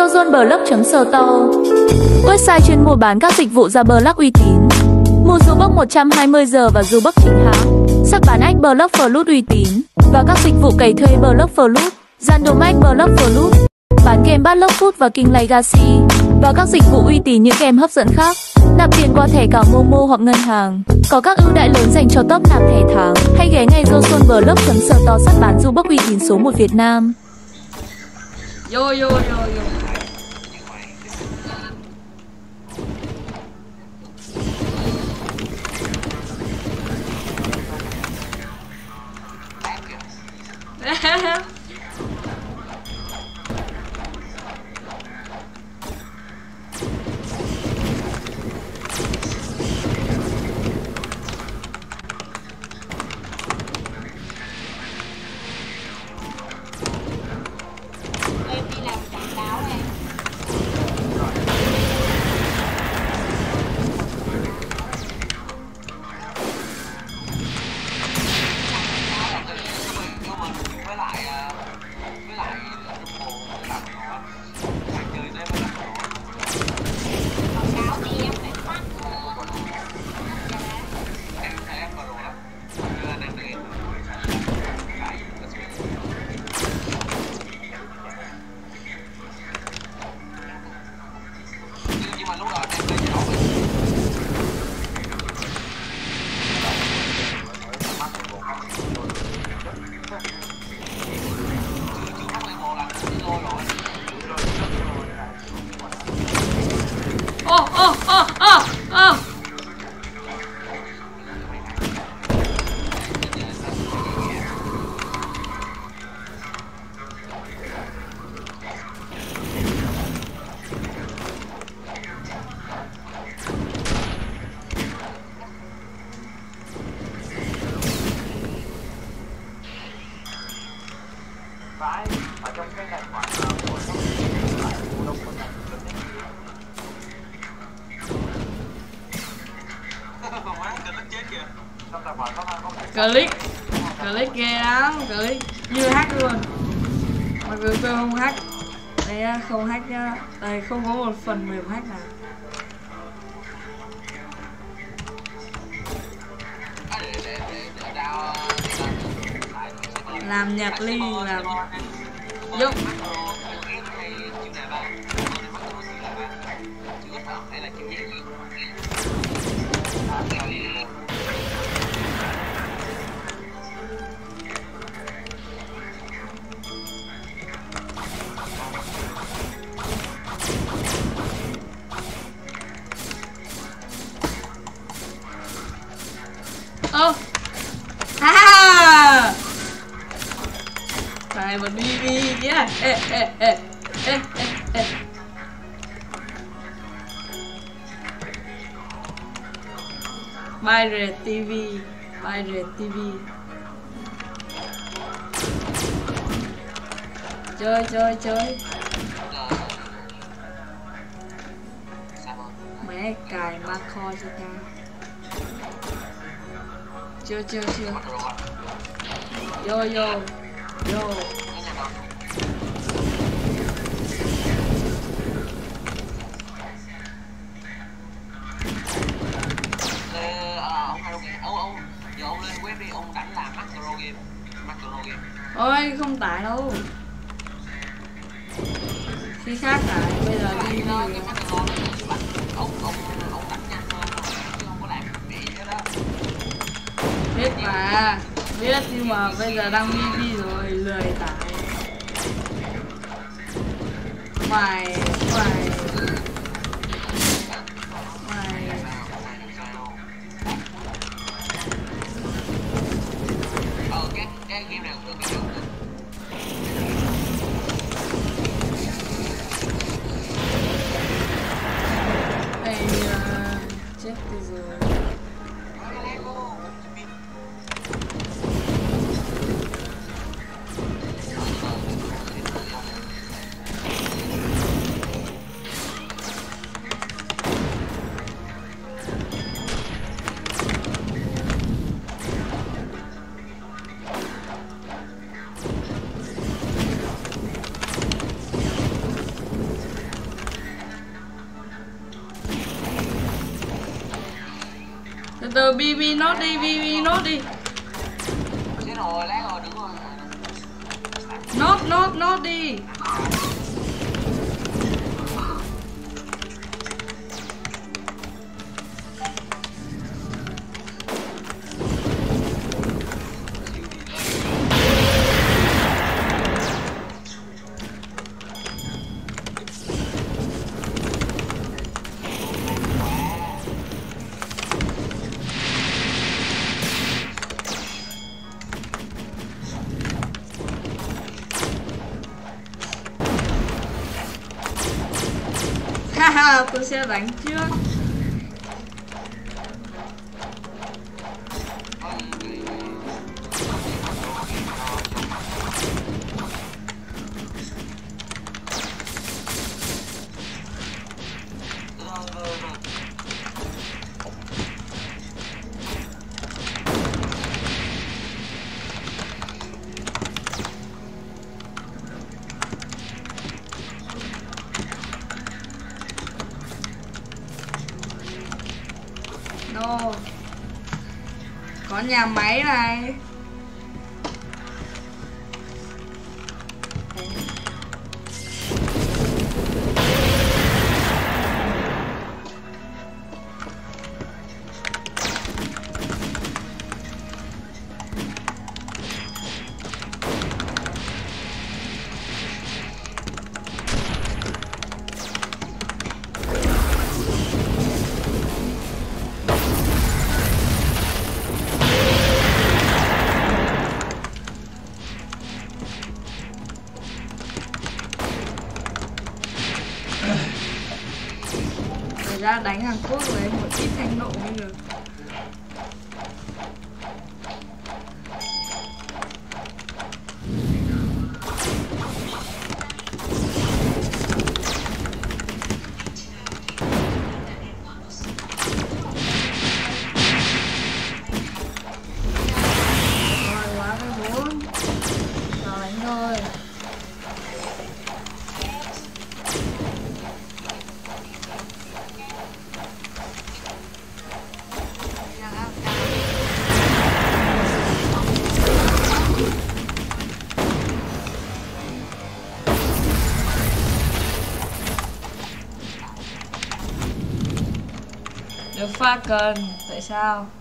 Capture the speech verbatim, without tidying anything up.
Zozonblog.store, website chuyên mua bán các dịch vụ ra blog uy tín. Mua Zubok một trăm hai mươi giờ và Zubok chính hãng, sắp bán ách blog Flood uy tín và các dịch vụ cày thuê blog Flood, Randomax blog Flood, bán game Battle Food và King Legacy và các dịch vụ uy tín như game hấp dẫn khác. Nạp tiền qua thẻ cào Momo hoặc ngân hàng, có các ưu đãi lớn dành cho top nạp thẻ tháng. Hãy ghé ngay Zozonblog.store sắp bán Zubok uy tín số một Việt Nam. Yo yo yo yo. ở trong cái tài khoản của cổ đông con này click click ghê lắm, click như hack luôn. Mặc dù tôi không hack, đây không hack nhá, đây không có một phần mềm hack nào. Làm nhạc ly, làm dốc. Ơ à này mà đi đi nhá. Ê ê ê ê ê ê Pirate ti vi, Pirate ti vi. Chơi chơi chơi. Mẹ cài Macro cho ta. Chưa chưa chưa. Yo yo yo. Ôi không tải đâu. Khi khác tải, bây giờ đi đi. Biết mà, biết nhưng mà bây giờ đang đi đi rồi, lười tải. Mày, mày Mày Ờ, cái, cái game này cũng được, cái game được. Đây, uh, chết rồi. từ bi bi nốt đi, bi bi nốt đi. Chết rồi, lát rồi, đứng rồi. Nốt nốt nốt đi. Haha, tôi sẽ đánh trước. Đâu? Có nhà máy này. Ra đánh Hàn Quốc với một ít thanh nộ mới được. Rồi quá cái bốn. Rồi đánh thôi. Được pha cần, tại sao?